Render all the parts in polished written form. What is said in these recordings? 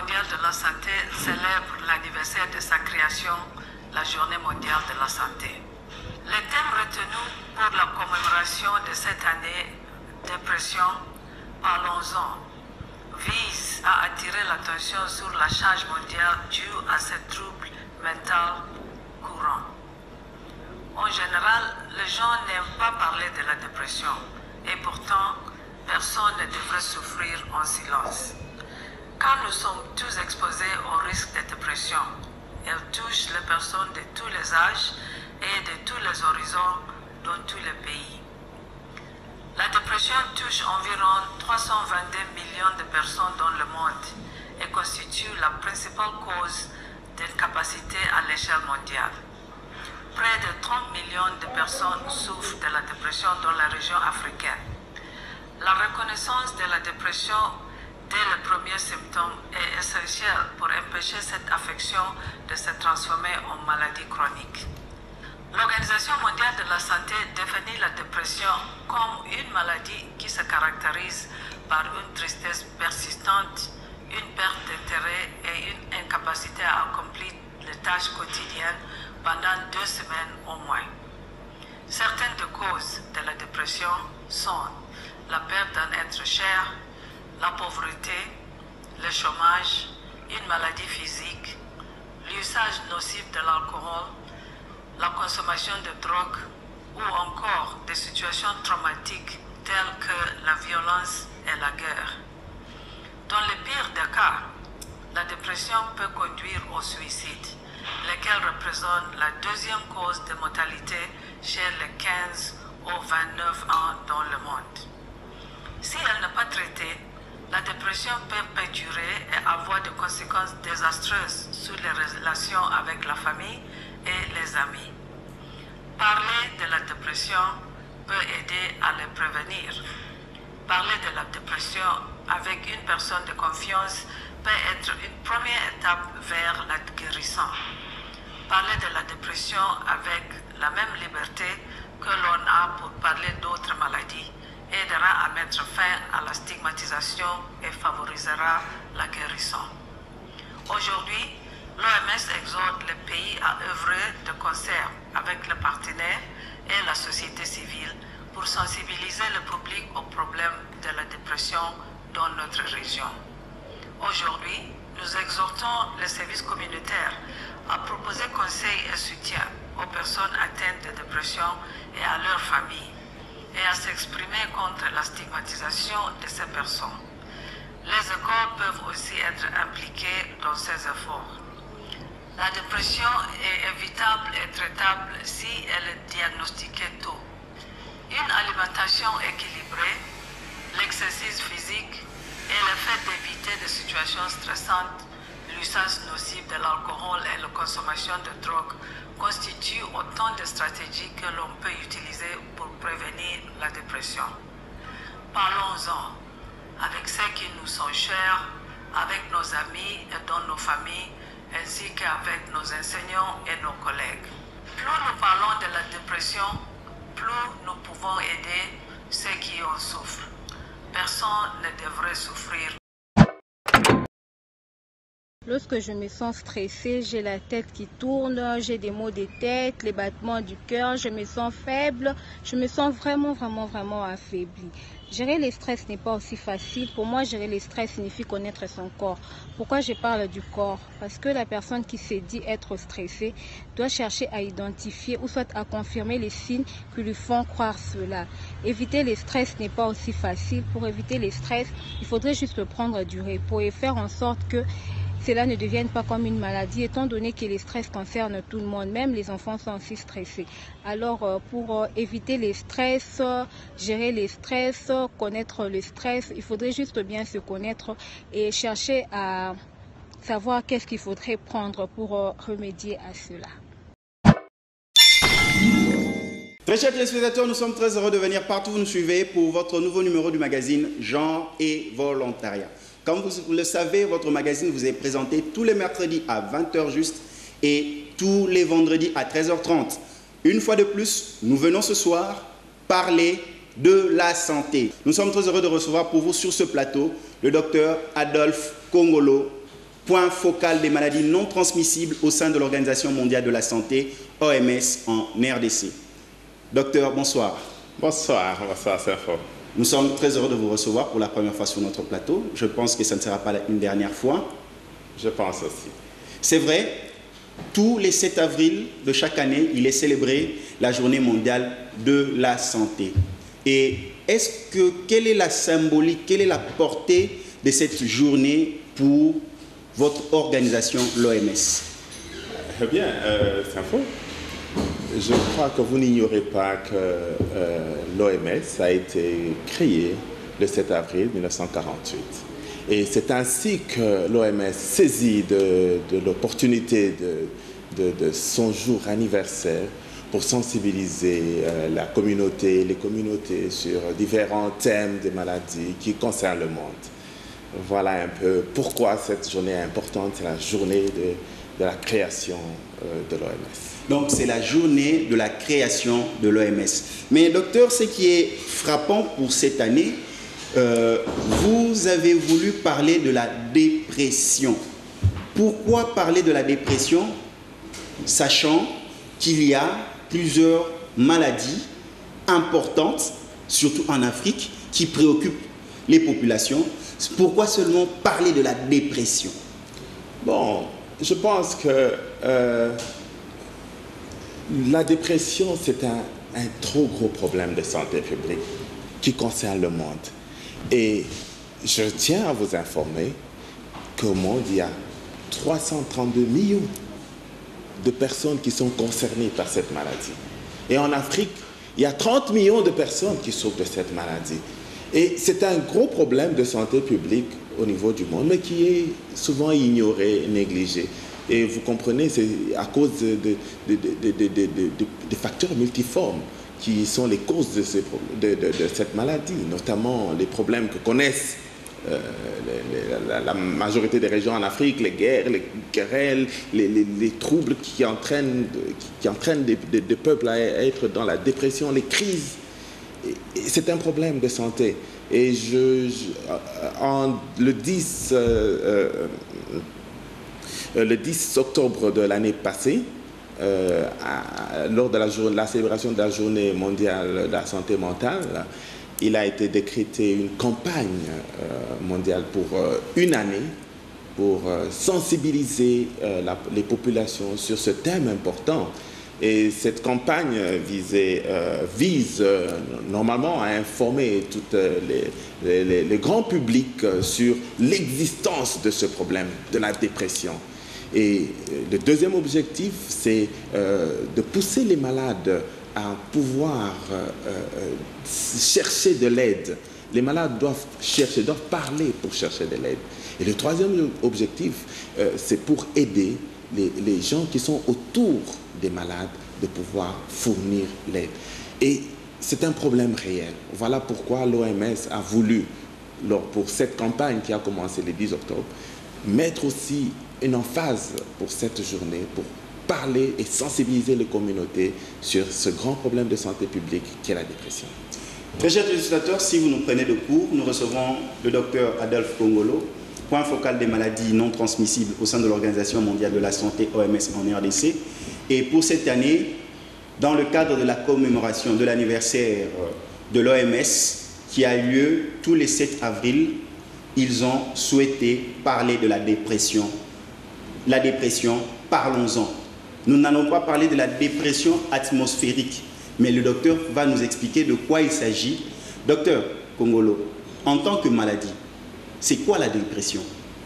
mondiale de la santé célèbre l'anniversaire de sa création, la Journée mondiale de la santé. Le thème retenu pour la commémoration de cette année, dépression, parlons-en, vise à attirer l'attention sur la charge mondiale due à ce trouble mental courant. En général, les gens n'aiment pas parler de la dépression et pourtant, personne ne devrait souffrir en silence. Car nous sommes tous exposés au risque de dépression. Elle touche les personnes de tous les âges et de tous les horizons dans tous les pays. La dépression touche environ 322 millions de personnes dans le monde et constitue la principale cause d'incapacité à l'échelle mondiale. Près de 30 millions de personnes souffrent de la dépression dans la région africaine. La reconnaissance de la dépression dès le premier symptôme est essentielle pour empêcher cette affection de se transformer en maladie chronique. L'Organisation mondiale de la santé définit la dépression comme une maladie qui se caractérise par une tristesse persistante, une perte d'intérêt et une incapacité à accomplir les tâches quotidiennes pendant 2 semaines au moins. Certaines des causes de la dépression sont la perte d'un être cher, la pauvreté, le chômage, une maladie physique, l'usage nocif de l'alcool, la consommation de drogue ou encore des situations traumatiques telles que la violence et la guerre. Dans le pire des cas, la dépression peut conduire au suicide, lequel représente la 2e cause de mortalité chez les 15 aux 29 ans dans le monde. Si elle n'est pas traitée, la dépression peut perdurer et avoir des conséquences désastreuses sur les relations avec la famille et les amis. Parler de la dépression peut aider à les prévenir. Parler de la dépression avec une personne de confiance peut être une première étape vers la guérison. Parler de la dépression avec la même liberté que l'on a pour parler d'autres maladies aidera à mettre fin à la stigmatisation et favorisera la guérison. Aujourd'hui, l'OMS exhorte les pays à œuvrer de concert avec les partenaires et la société civile pour sensibiliser le public aux problèmes de la dépression dans notre région. Aujourd'hui, nous exhortons les services communautaires à proposer conseil et soutien aux personnes atteintes de dépression et à leurs familles, et à s'exprimer contre la stigmatisation de ces personnes. Les écoles peuvent aussi être impliquées dans ces efforts. La dépression est évitable et traitable si elle est diagnostiquée tôt. Une alimentation équilibrée, l'exercice physique et le fait d'éviter des situations stressantes, l'usage nocif de l'alcool et la consommation de drogue constituent autant de stratégies que l'on peut utiliser pour prévenir la dépression. Parlons-en avec ceux qui nous sont chers, avec nos amis et dans nos familles, ainsi qu'avec nos enseignants et nos collègues. Plus nous parlons de la dépression, plus nous pouvons aider ceux qui en souffrent. Personne ne devrait souffrir. Lorsque je me sens stressée, j'ai la tête qui tourne, j'ai des maux de tête, les battements du cœur, je me sens faible, je me sens vraiment affaiblie. Gérer le stress n'est pas aussi facile. Pour moi, gérer le stress signifie connaître son corps. Pourquoi je parle du corps? Parce que la personne qui se dit être stressée doit chercher à identifier ou soit à confirmer les signes qui lui font croire cela. Éviter le stress n'est pas aussi facile. Pour éviter le stress, il faudrait juste prendre du repos et faire en sorte que cela ne devienne pas comme une maladie, étant donné que le stress concerne tout le monde, même les enfants sont aussi stressés. Alors, pour éviter les stress, gérer les stress, connaître le stress, il faudrait juste bien se connaître et chercher à savoir qu'est-ce qu'il faudrait prendre pour remédier à cela. Très chers téléspectateurs, nous sommes très heureux de venir partout où vous nous suivez pour votre nouveau numéro du magazine Genre et Volontariat. Comme vous le savez, votre magazine vous est présenté tous les mercredis à 20h juste et tous les vendredis à 13h30. Une fois de plus, nous venons ce soir parler de la santé. Nous sommes très heureux de recevoir pour vous sur ce plateau le docteur Adolphe Kongolo, point focal des maladies non transmissibles au sein de l'Organisation mondiale de la santé, OMS, en RDC. Docteur, bonsoir. Bonsoir, bonsoir, c'est fort. Nous sommes très heureux de vous recevoir pour la première fois sur notre plateau. Je pense que ça ne sera pas une dernière fois. Je pense aussi. C'est vrai, tous les 7 avril de chaque année, il est célébré la Journée mondiale de la santé. Et quelle est la symbolique, quelle est la portée de cette journée pour votre organisation, l'OMS? Eh bien, c'est faux. Je crois que vous n'ignorez pas que l'OMS a été créée le 7 avril 1948. Et c'est ainsi que l'OMS saisit de l'opportunité de son jour anniversaire pour sensibiliser la communauté, les communautés sur différents thèmes des maladies qui concernent le monde. Voilà un peu pourquoi cette journée est importante, c'est la journée de la création de l'OMS. Donc c'est la journée de la création de l'OMS. Mais docteur, ce qui est frappant pour cette année, vous avez voulu parler de la dépression. Pourquoi parler de la dépression, sachant qu'il y a plusieurs maladies importantes, surtout en Afrique, qui préoccupent les populations? Pourquoi seulement parler de la dépression? Bon, je pense que la dépression, c'est un trop gros problème de santé publique qui concerne le monde. Et je tiens à vous informer qu'au monde, il y a 332 millions de personnes qui sont concernées par cette maladie. Et en Afrique, il y a 30 millions de personnes qui souffrent de cette maladie. Et c'est un gros problème de santé publique au niveau du monde, mais qui est souvent ignoré, négligé. Et vous comprenez, c'est à cause de facteurs multiformes qui sont les causes de cette maladie, notamment les problèmes que connaissent la majorité des régions en Afrique, les guerres, les querelles, les troubles qui entraînent des peuples à être dans la dépression, les crises. C'est un problème de santé. Et le 10 octobre de l'année passée, lors de la célébration de la Journée mondiale de la santé mentale, il a été décrété une campagne mondiale pour une année pour sensibiliser les populations sur ce thème important. Et cette campagne vise normalement à informer tout les grands publics sur l'existence de ce problème, de la dépression. Et le deuxième objectif, c'est de pousser les malades à pouvoir chercher de l'aide. Les malades doivent parler pour chercher de l'aide. Et le troisième objectif, c'est pour aider les gens qui sont autour des malades de pouvoir fournir l'aide. Et c'est un problème réel. Voilà pourquoi l'OMS a voulu, pour cette campagne qui a commencé le 10 octobre, mettre aussi une emphase pour cette journée, pour parler et sensibiliser les communautés sur ce grand problème de santé publique qui est la dépression. Très chers téléspectateurs, si vous nous prenez de court, nous recevons le docteur Adolphe Kongolo, point focal des maladies non transmissibles au sein de l'Organisation mondiale de la santé, OMS, en RDC. Et pour cette année, dans le cadre de la commémoration de l'anniversaire de l'OMS, qui a lieu tous les 7 avril, ils ont souhaité parler de la dépression. La dépression, parlons-en. Nous n'allons pas parler de la dépression atmosphérique, mais le docteur va nous expliquer de quoi il s'agit. Docteur Kongolo, en tant que maladie, c'est quoi la dépression?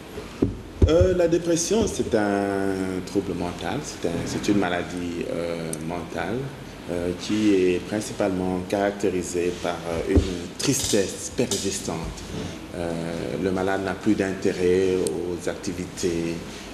La dépression, c'est un trouble mental, c'est une maladie mentale qui est principalement caractérisée par une tristesse persistante. Le malade n'a plus d'intérêt aux activités.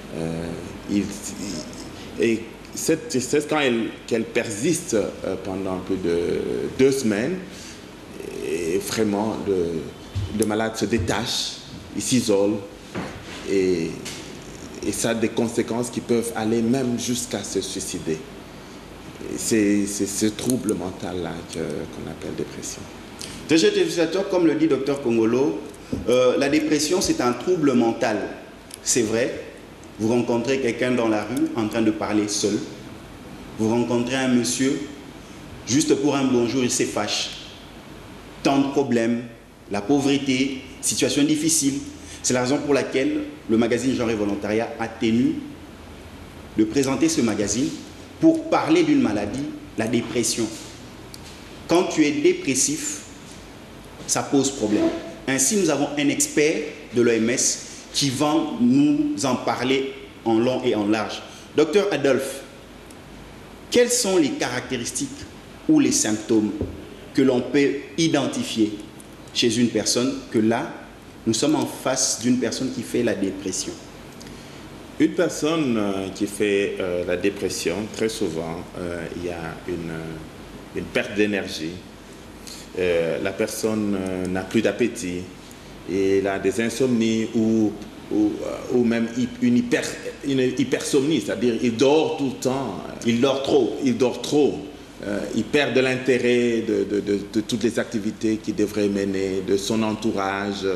Et cette tristesse, quand elle persiste pendant plus de 2 semaines, et vraiment le malade se détache, il s'isole, et ça a des conséquences qui peuvent aller même jusqu'à se suicider. C'est ce trouble mental-là qu'on appelle dépression. Très chers téléspectateurs, comme le dit Dr Kongolo, la dépression c'est un trouble mental, c'est vrai, Vous rencontrez quelqu'un dans la rue en train de parler seul. Vous rencontrez un monsieur, juste pour un bonjour, il se fâche. Tant de problèmes, la pauvreté, situation difficile. C'est la raison pour laquelle le magazine Genre et Volontariat a tenu de présenter ce magazine pour parler d'une maladie, la dépression. Quand tu es dépressif, ça pose problème. Ainsi, nous avons un expert de l'OMS qui va nous en parler en long et en large. Docteur Adolphe, quelles sont les caractéristiques ou les symptômes que l'on peut identifier chez une personne que là, nous sommes en face d'une personne qui fait la dépression? Une personne qui fait la dépression, très souvent, il y a une perte d'énergie. La personne n'a plus d'appétit, et il a des insomnies ou même une hypersomnie, c'est-à-dire il dort tout le temps. Il dort trop. Il dort trop. Il perd de l'intérêt de toutes les activités qu'il devrait mener, de son entourage.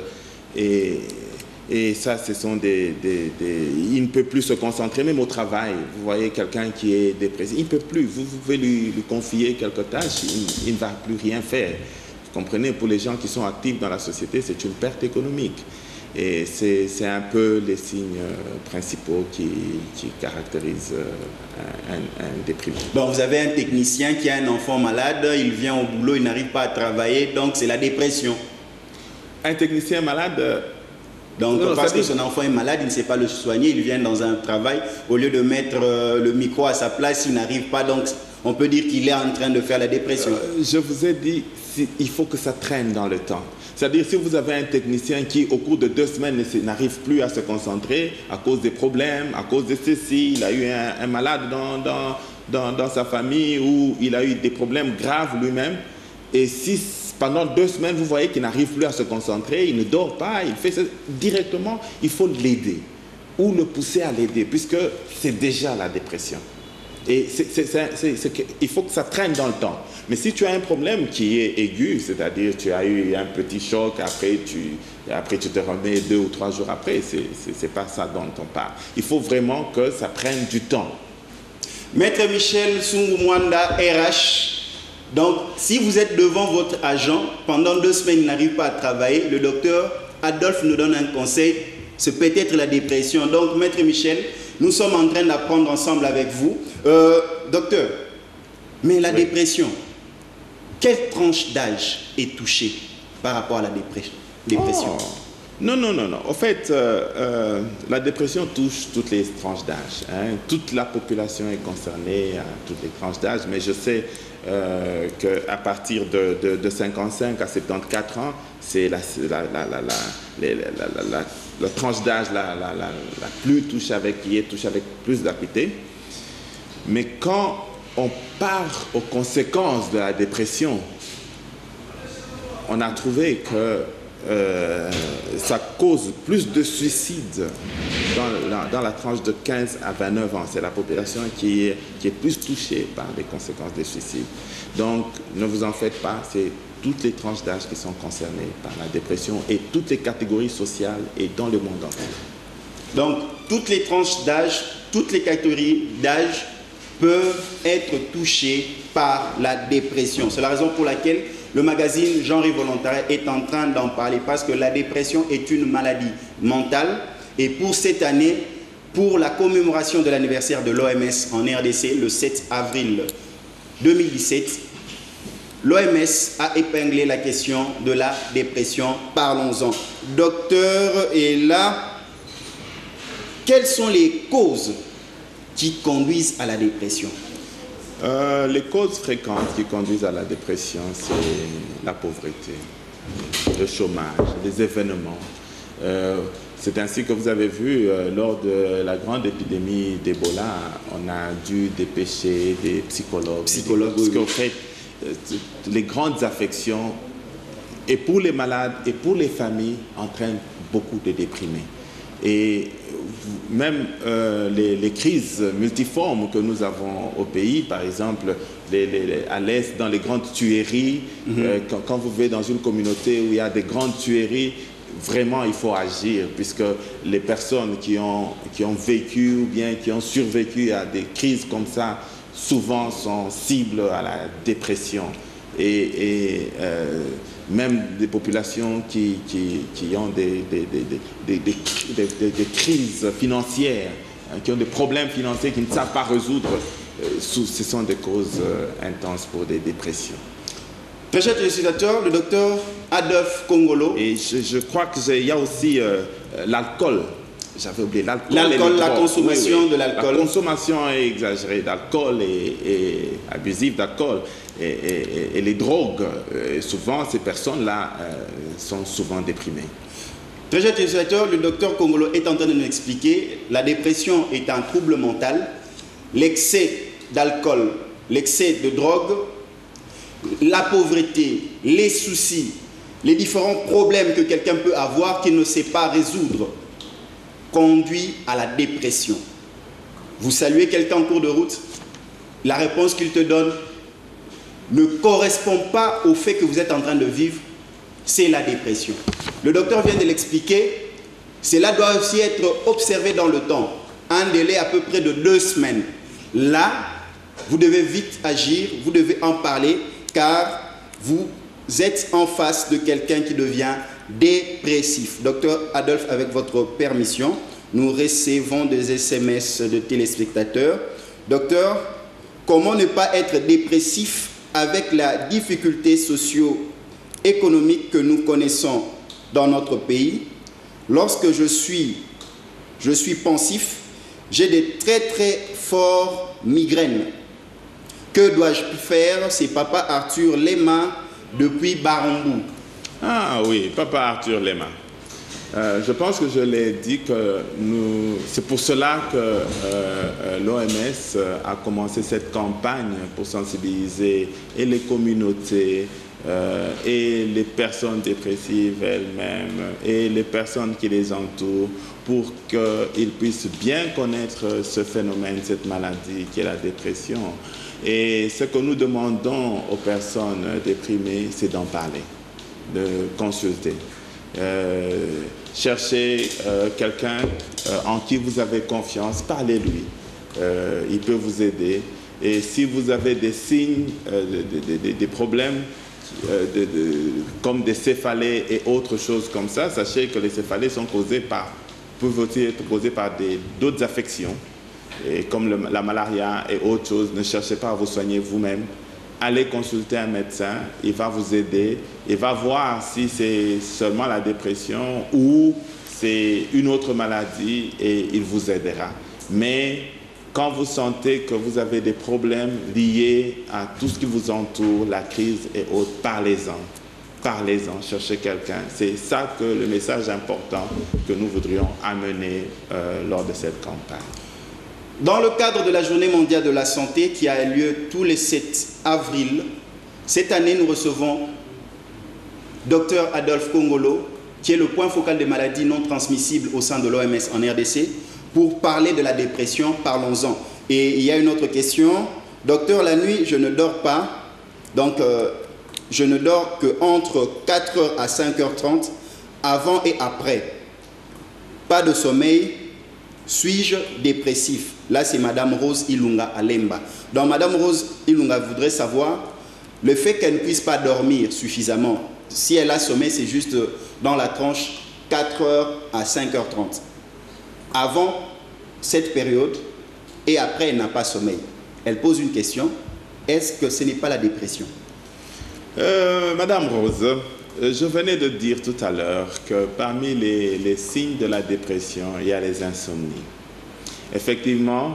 Et ça, ce sont il ne peut plus se concentrer, même au travail. Vous voyez quelqu'un qui est dépressif, il ne peut plus. Vous pouvez lui confier quelques tâches, il ne va plus rien faire. Vous comprenez, pour les gens qui sont actifs dans la société, c'est une perte économique. Et c'est un peu les signes principaux qui caractérisent un déprimé. Donc vous avez un technicien qui a un enfant malade, il vient au boulot, il n'arrive pas à travailler, donc c'est la dépression. Un technicien malade... Donc, parce que son enfant est malade, il ne sait pas le soigner, il vient dans un travail, au lieu de mettre le micro à sa place, il n'arrive pas, donc on peut dire qu'il est en train de faire la dépression. Je vous ai dit, il faut que ça traîne dans le temps. C'est-à-dire, si vous avez un technicien qui, au cours de 2 semaines, n'arrive plus à se concentrer à cause des problèmes, à cause de ceci, il a eu un malade dans sa famille, ou il a eu des problèmes graves lui-même, et si pendant 2 semaines, vous voyez qu'il n'arrive plus à se concentrer, il ne dort pas, il fait ça directement, il faut l'aider ou le pousser à l'aider, puisque c'est déjà la dépression. Et il faut que ça traîne dans le temps. Mais si tu as un problème qui est aigu, c'est-à-dire tu as eu un petit choc, après tu te remets 2 ou 3 jours après, c'est pas ça dont on parle. Il faut vraiment que ça prenne du temps. Maître Michel Sungumwanda, RH. Donc, si vous êtes devant votre agent, pendant 2 semaines, il n'arrive pas à travailler, le docteur Adolphe nous donne un conseil, c'est peut-être la dépression. Donc, Maître Michel, nous sommes en train d'apprendre ensemble avec vous. Docteur, mais la dépression, quelle tranche d'âge est touchée par rapport à la dépression? Non. En fait, la dépression touche toutes les tranches d'âge. Hein. Toute la population est concernée à toutes les tranches d'âge, mais je sais qu'à partir de 55 à 74 ans, c'est la tranche d'âge la plus touchée qui est touchée avec plus d'acuité. Mais quand on part aux conséquences de la dépression, on a trouvé que ça cause plus de suicides dans la tranche de 15 à 29 ans. C'est la population qui est plus touchée par les conséquences des suicides. Donc, ne vous en faites pas, c'est toutes les tranches d'âge qui sont concernées par la dépression et toutes les catégories sociales et dans le monde entier. Donc, toutes les tranches d'âge, toutes les catégories d'âge peuvent être touchées par la dépression. C'est la raison pour laquelle le magazine Genre et Volontariat est en train d'en parler, parce que la dépression est une maladie mentale. Et pour cette année, pour la commémoration de l'anniversaire de l'OMS en RDC, le 7 avril 2017, l'OMS a épinglé la question de la dépression. Parlons-en. Docteur, et là, quelles sont les causes qui conduisent à la dépression? Les causes fréquentes qui conduisent à la dépression, c'est la pauvreté, le chômage, les événements. C'est ainsi que vous avez vu, lors de la grande épidémie d'Ebola, on a dû dépêcher des psychologues. Parce qu'en fait, les grandes affections, et pour les malades et pour les familles, entraînent beaucoup de déprimés. Et même les crises multiformes que nous avons au pays, par exemple à l'Est, dans les grandes tueries, quand vous vivez dans une communauté où il y a des grandes tueries, vraiment il faut agir, puisque les personnes qui ont vécu ou bien qui ont survécu à des crises comme ça, souvent sont cibles à la dépression. Et même des populations qui ont des crises financières, qui ont des problèmes financiers qu'ils ne savent pas résoudre, ce sont des causes intenses pour des dépressions. Très cher téléspectateur, le docteur Adolphe Kongolo. Et je crois qu'il y a aussi l'alcool. J'avais oublié l'alcool. L'alcool, la consommation de l'alcool. La consommation exagérée d'alcool et abusive d'alcool et les drogues. Souvent, ces personnes-là sont souvent déprimées. Très cher téléspectateur, le docteur Kongolo est en train de nous expliquer la dépression est un trouble mental, l'excès d'alcool, l'excès de drogue, la pauvreté, les soucis, les différents problèmes que quelqu'un peut avoir qu'il ne sait pas résoudre conduit à la dépression. Vous saluez quelqu'un en cours de route, la réponse qu'il te donne ne correspond pas au fait que vous êtes en train de vivre, c'est la dépression. Le docteur vient de l'expliquer, cela doit aussi être observé dans le temps, un délai à peu près de 2 semaines. Là, vous devez vite agir, vous devez en parler, car vous êtes en face de quelqu'un qui devient dépressif. Docteur Adolphe, avec votre permission, nous recevons des SMS de téléspectateurs. Docteur, comment ne pas être dépressif avec la difficulté socio-économique que nous connaissons dans notre pays? Lorsque je suis pensif, j'ai des très très forts migraines. Que dois-je faire? C'est Papa Arthur Lema depuis Barambou. Ah oui, Papa Arthur Lema. Je pense que je l'ai dit que c'est pour cela que l'OMS a commencé cette campagne pour sensibiliser et les communautés et les personnes dépressives elles-mêmes et les personnes qui les entourent pour qu'ils puissent bien connaître ce phénomène, cette maladie qui est la dépression. Et ce que nous demandons aux personnes déprimées, c'est d'en parler, de consulter. Cherchez quelqu'un en qui vous avez confiance, parlez-lui. Il peut vous aider. Et si vous avez des signes, des problèmes, comme des céphalées et autres choses comme ça, sachez que les céphalées sont peuvent aussi être causées par d'autres affections. Et comme la malaria et autres choses, ne cherchez pas à vous soigner vous-même. Allez consulter un médecin, il va vous aider, il va voir si c'est seulement la dépression ou c'est une autre maladie et il vous aidera. Mais quand vous sentez que vous avez des problèmes liés à tout ce qui vous entoure, la crise et autres, parlez-en. Parlez-en, cherchez quelqu'un. C'est ça que le message important que nous voudrions amener lors de cette campagne. Dans le cadre de la Journée mondiale de la santé qui a lieu tous les 7 avril, cette année nous recevons Dr Adolphe Kongolo, qui est le point focal des maladies non transmissibles au sein de l'OMS en RDC, pour parler de la dépression. Parlons-en. Et il y a une autre question. Docteur, la nuit, je ne dors pas. Donc, je ne dors qu'entre 4h à 5h30, avant et après. Pas de sommeil. Suis-je dépressif? Là, c'est Madame Rose Ilunga Alemba. Donc, Madame Rose Ilunga voudrait savoir le fait qu'elle ne puisse pas dormir suffisamment. Si elle a sommeil, c'est juste dans la tranche 4h à 5h30. Avant cette période et après, elle n'a pas sommeil. Elle pose une question. Est-ce que ce n'est pas la dépression? Madame Rose, je venais de dire tout à l'heure que parmi les signes de la dépression, il y a les insomnies. Effectivement,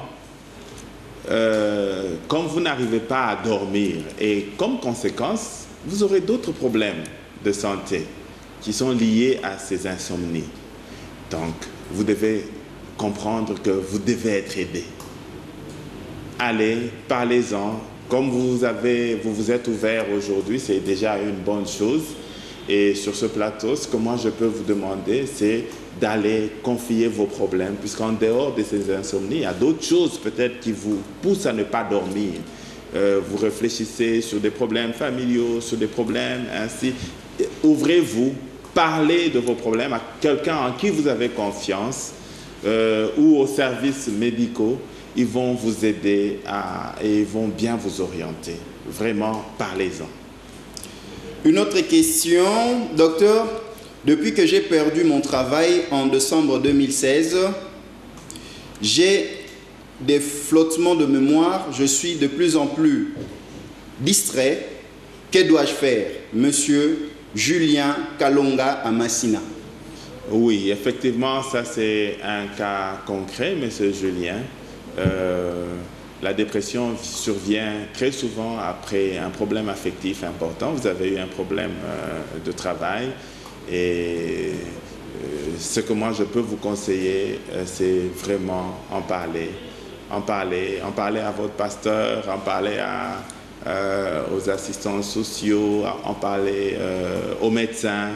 comme vous n'arrivez pas à dormir et comme conséquence, vous aurez d'autres problèmes de santé qui sont liés à ces insomnies. Donc, vous devez comprendre que vous devez être aidé. Allez, parlez-en. Comme vous vous êtes ouvert aujourd'hui, c'est déjà une bonne chose. Et sur ce plateau, ce que moi je peux vous demander, c'est d'aller confier vos problèmes, puisqu'en dehors de ces insomnies, il y a d'autres choses peut-être qui vous poussent à ne pas dormir. Vous réfléchissez sur des problèmes familiaux, sur des problèmes ainsi. Ouvrez-vous, parler de vos problèmes à quelqu'un en qui vous avez confiance ou aux services médicaux. Ils vont vous aider et ils vont bien vous orienter. Vraiment, parlez-en. Une autre question, docteur. Depuis que j'ai perdu mon travail en décembre 2016, j'ai des flottements de mémoire. Je suis de plus en plus distrait. Que dois-je faire? Monsieur Julien Kalonga à Massina. Oui, effectivement, ça c'est un cas concret, monsieur Julien. La dépression survient très souvent après un problème affectif important. Vous avez eu un problème de travail et ce que moi je peux vous conseiller, c'est vraiment en parler. En parler à votre pasteur, en parler aux assistants sociaux, en parler aux médecins.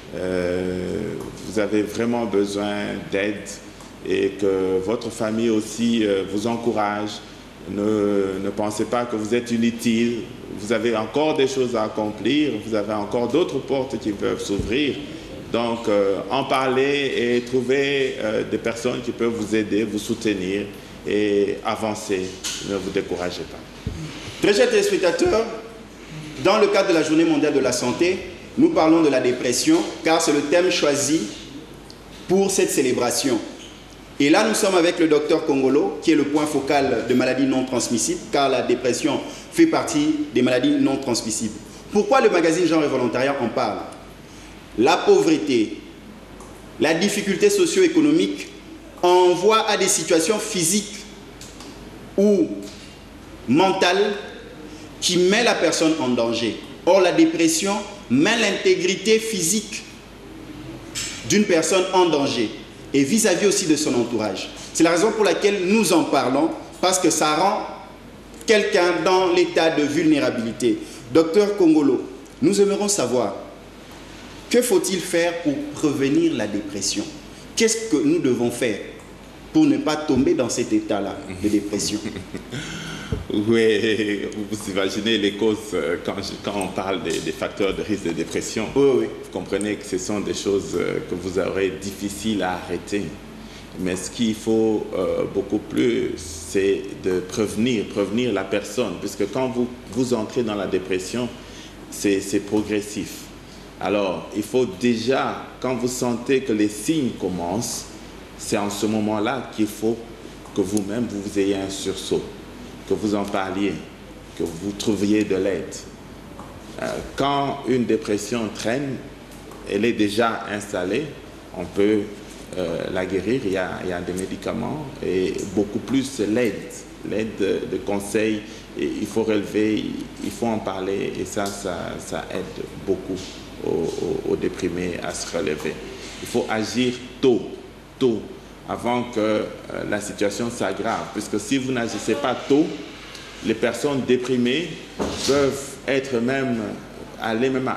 Vous avez vraiment besoin d'aide et que votre famille aussi vous encourage. Ne pensez pas que vous êtes inutile. Vous avez encore des choses à accomplir. Vous avez encore d'autres portes qui peuvent s'ouvrir. Donc, en parler et trouver des personnes qui peuvent vous aider, vous soutenir et avancer. Ne vous découragez pas. Très chers téléspectateurs, dans le cadre de la Journée mondiale de la santé, nous parlons de la dépression car c'est le thème choisi pour cette célébration. Et là, nous sommes avec le docteur Kongolo, qui est le point focal de maladies non transmissibles, car la dépression fait partie des maladies non transmissibles. Pourquoi le magazine Genre et Volontariat en parle? La pauvreté, la difficulté socio-économique envoie à des situations physiques ou mentales qui mettent la personne en danger. Or, la dépression met l'intégrité physique d'une personne en danger et vis-à-vis aussi de son entourage. C'est la raison pour laquelle nous en parlons, parce que ça rend quelqu'un dans l'état de vulnérabilité. Docteur Kongolo, nous aimerions savoir, que faut-il faire pour prévenir la dépression? Qu'est-ce que nous devons faire pour ne pas tomber dans cet état-là de dépression? Oui, vous imaginez les causes quand on parle des facteurs de risque de dépression. Oui, oui. Vous comprenez que ce sont des choses que vous aurez difficiles à arrêter. Mais ce qu'il faut beaucoup plus, c'est de prévenir la personne. Puisque quand vous entrez dans la dépression, c'est progressif. Alors, il faut déjà, quand vous sentez que les signes commencent, c'est en ce moment-là qu'il faut que vous-même, vous ayez un sursaut, que vous en parliez, que vous trouviez de l'aide. Quand une dépression traîne, elle est déjà installée, on peut la guérir, il y a des médicaments et beaucoup plus l'aide de conseils. Il faut relever, il faut en parler et ça aide beaucoup aux déprimés à se relever. Il faut agir tôt, avant que la situation s'aggrave. Puisque si vous n'agissez pas tôt, les personnes déprimées peuvent être même, aller même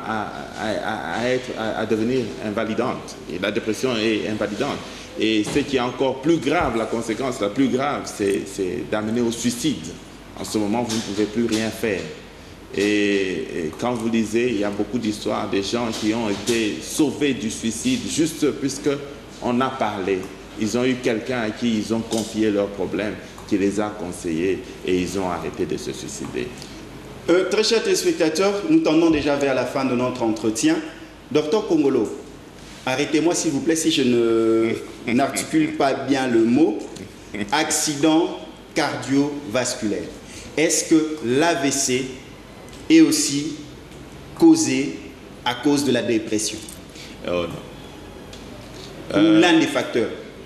à devenir invalidantes. Et la dépression est invalidante. Et ce qui est encore plus grave, la conséquence la plus grave, c'est d'amener au suicide. En ce moment, vous ne pouvez plus rien faire. Et quand vous lisez, il y a beaucoup d'histoires des gens qui ont été sauvés du suicide juste puisqu'on a parlé. Ils ont eu quelqu'un à qui ils ont confié leurs problèmes, qui les a conseillés et ils ont arrêté de se suicider. Très chers téléspectateurs, nous tendons déjà vers la fin de notre entretien. Docteur Kongolo, arrêtez-moi s'il vous plaît si je n'articule pas bien le mot. Accident cardiovasculaire. Est-ce que l'AVC est aussi causé à cause de la dépression? Oh non. Ou l'un des facteurs?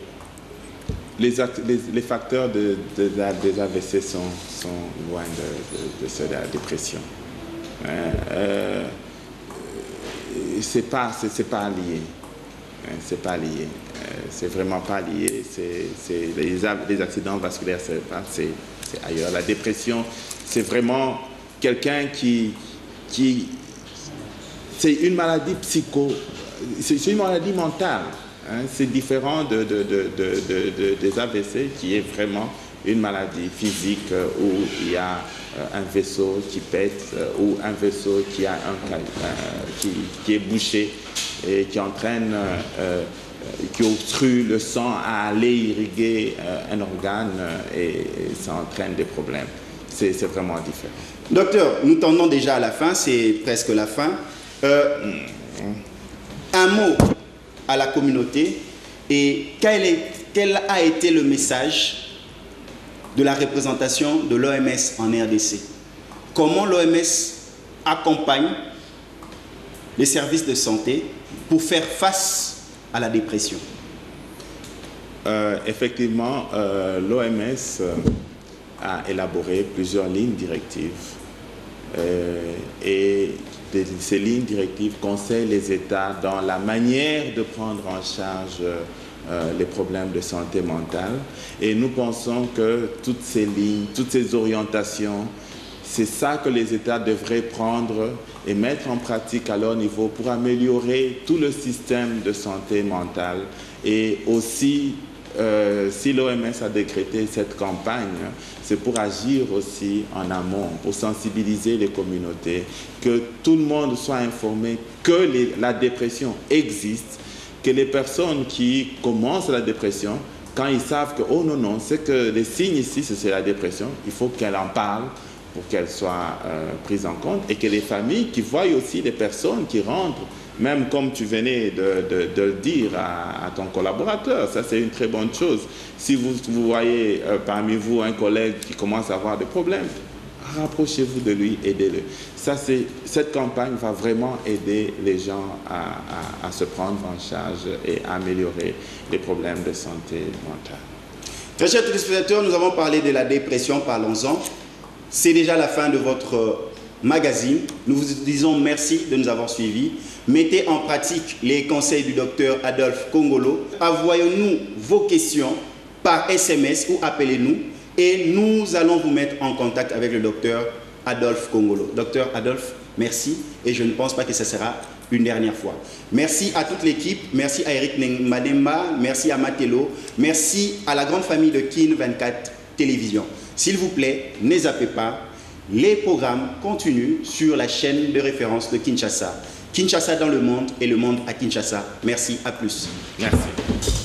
Les facteurs des AVC sont loin de ceux de la dépression. C'est pas lié. C'est pas lié. C'est vraiment pas lié. Les accidents vasculaires cérébraux, c'est ailleurs. La dépression, c'est vraiment quelqu'un qui c'est une maladie c'est une maladie mentale. C'est différent des AVC qui est vraiment une maladie physique où il y a un vaisseau qui pète ou un vaisseau qui est bouché et qui entraîne, qui obstrue le sang à aller irriguer un organe et ça entraîne des problèmes. C'est vraiment différent. Docteur, nous tendons déjà à la fin, c'est presque la fin. Un mot à la communauté et quel a été le message de la représentation de l'OMS en RDC? Comment l'OMS accompagne les services de santé pour faire face à la dépression? Effectivement, l'OMS a élaboré plusieurs lignes directives et ces lignes directives conseillent les États dans la manière de prendre en charge les problèmes de santé mentale. Et nous pensons que toutes ces lignes, toutes ces orientations, c'est ça que les États devraient prendre et mettre en pratique à leur niveau pour améliorer tout le système de santé mentale. Et aussi, si l'OMS a décrété cette campagne, c'est pour agir aussi en amont, pour sensibiliser les communautés, que tout le monde soit informé que la dépression existe, que les personnes qui commencent la dépression, quand ils savent que, oh non, non, c'est que les signes ici, c'est la dépression, il faut qu'elles en parlent pour qu'elles soient prises en compte et que les familles qui voient aussi les personnes qui rentrent, même comme tu venais de le dire à ton collaborateur, ça c'est une très bonne chose. Si vous voyez parmi vous un collègue qui commence à avoir des problèmes, rapprochez-vous de lui, aidez-le. Cette campagne va vraiment aider les gens à se prendre en charge et à améliorer les problèmes de santé mentale. Très chers téléspectateurs, nous avons parlé de la dépression, parlons-en. C'est déjà la fin de votre magazine. Nous vous disons merci de nous avoir suivis. Mettez en pratique les conseils du docteur Adolphe Kongolo. Envoyez-nous vos questions par SMS ou appelez-nous et nous allons vous mettre en contact avec le docteur Adolphe Kongolo. Docteur Adolphe, merci et je ne pense pas que ce sera une dernière fois. Merci à toute l'équipe, merci à Eric Mademba, merci à Matelo, merci à la grande famille de Kin 24 Télévision. S'il vous plaît, ne zappez pas, les programmes continuent sur la chaîne de référence de Kinshasa. Kinshasa dans le monde et le monde à Kinshasa. Merci, à plus. Merci.